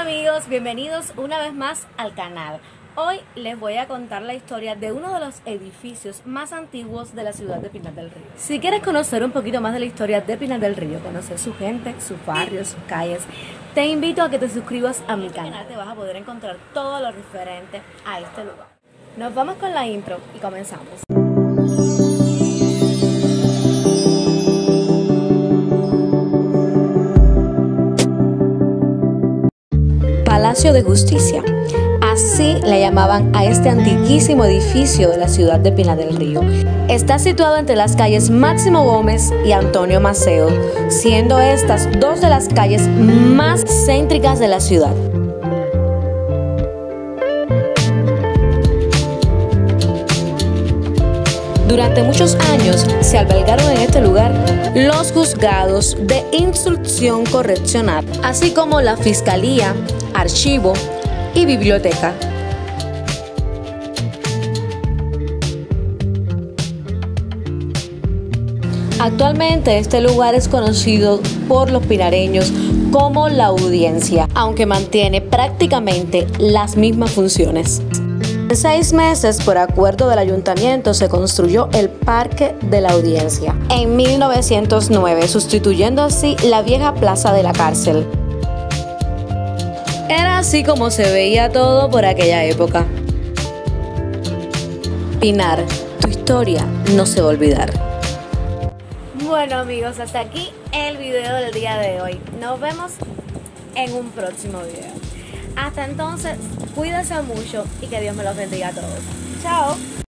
amigos, bienvenidos una vez más al canal. Hoy les voy a contar la historia de uno de los edificios más antiguos de la ciudad de Pinar del Río. Si quieres conocer un poquito más de la historia de Pinar del Río, conocer su gente, sus barrios, sus calles, te invito a que te suscribas a mi canal. Te vas a poder encontrar todo lo referente a este lugar. Nos vamos con la intro y comenzamos. Palacio de Justicia. Así le llamaban a este antiquísimo edificio de la ciudad de Pinar del Río. Está situado entre las calles Máximo Gómez y Antonio Maceo, siendo estas dos de las calles más céntricas de la ciudad. Durante muchos años se albergaron en este lugar los juzgados de instrucción correccional, así como la fiscalía, archivo y biblioteca. Actualmente este lugar es conocido por los pinareños como La Audiencia, aunque mantiene prácticamente las mismas funciones. En 6 meses, por acuerdo del ayuntamiento, se construyó el Parque de la Audiencia en 1909, sustituyendo así la vieja plaza de la cárcel. Era así como se veía todo por aquella época. Pinar, tu historia no se va a olvidar. Bueno amigos, hasta aquí el video del día de hoy. Nos vemos en un próximo video. Hasta entonces, cuídense mucho y que Dios me los bendiga a todos. Chao.